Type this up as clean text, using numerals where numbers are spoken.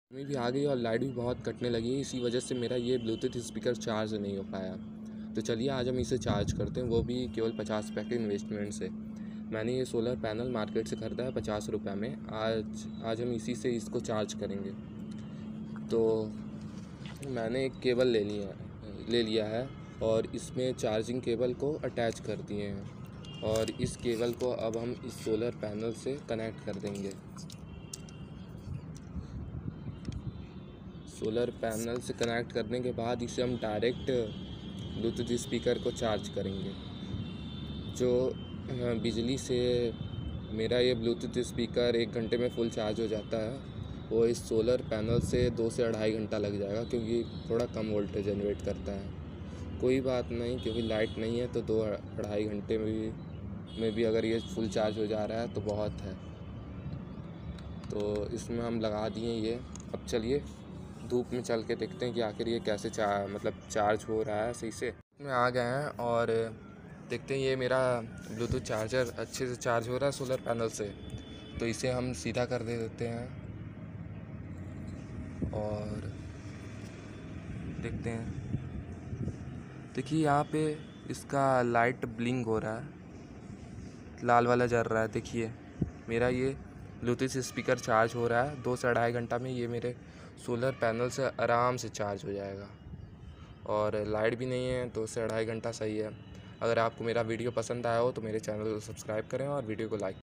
गर्मी भी आ गई और लाइट भी बहुत कटने लगी है, इसी वजह से मेरा ये ब्लूटूथ स्पीकर चार्ज नहीं हो पाया। तो चलिए आज हम इसे चार्ज करते हैं, वो भी केवल 50 रुपये के इन्वेस्टमेंट से। मैंने ये सोलर पैनल मार्केट से ख़रीदा है 50 रुपये में। आज हम इसी से इसको चार्ज करेंगे। तो मैंने एक केबल ले लिया है और इसमें चार्जिंग केबल को अटैच कर दिए हैं और इस केबल को अब हम इस सोलर पैनल से कनेक्ट कर देंगे। सोलर पैनल से कनेक्ट करने के बाद इसे हम डायरेक्ट ब्लूटूथ स्पीकर को चार्ज करेंगे। जो बिजली से मेरा ये ब्लूटूथ स्पीकर 1 घंटे में फुल चार्ज हो जाता है, वो इस सोलर पैनल से 2 से 2.5 घंटा लग जाएगा, क्योंकि थोड़ा कम वोल्टेज जनरेट करता है। कोई बात नहीं, क्योंकि लाइट नहीं है तो 2-2.5 घंटे में भी अगर ये फुल चार्ज हो जा रहा है तो बहुत है। तो इसमें हम लगा दिए ये। अब चलिए धूप में चल के देखते हैं कि आखिर ये कैसे चार्ज हो रहा है सही से। में आ गए हैं और देखते हैं ये मेरा ब्लूटूथ चार्जर अच्छे से चार्ज हो रहा है सोलर पैनल से। तो इसे हम सीधा कर देते हैं और देखते हैं। देखिए यहाँ पे इसका लाइट ब्लिंक हो रहा है, लाल वाला जल रहा है। देखिए मेरा ये ब्लूटूथ स्पीकर चार्ज हो रहा है। 2 से 2.5 घंटा में ये मेरे सोलर पैनल से आराम से चार्ज हो जाएगा। और लाइट भी नहीं है, 2 से 2.5 घंटा सही है। अगर आपको मेरा वीडियो पसंद आया हो तो मेरे चैनल को सब्सक्राइब करें और वीडियो को लाइक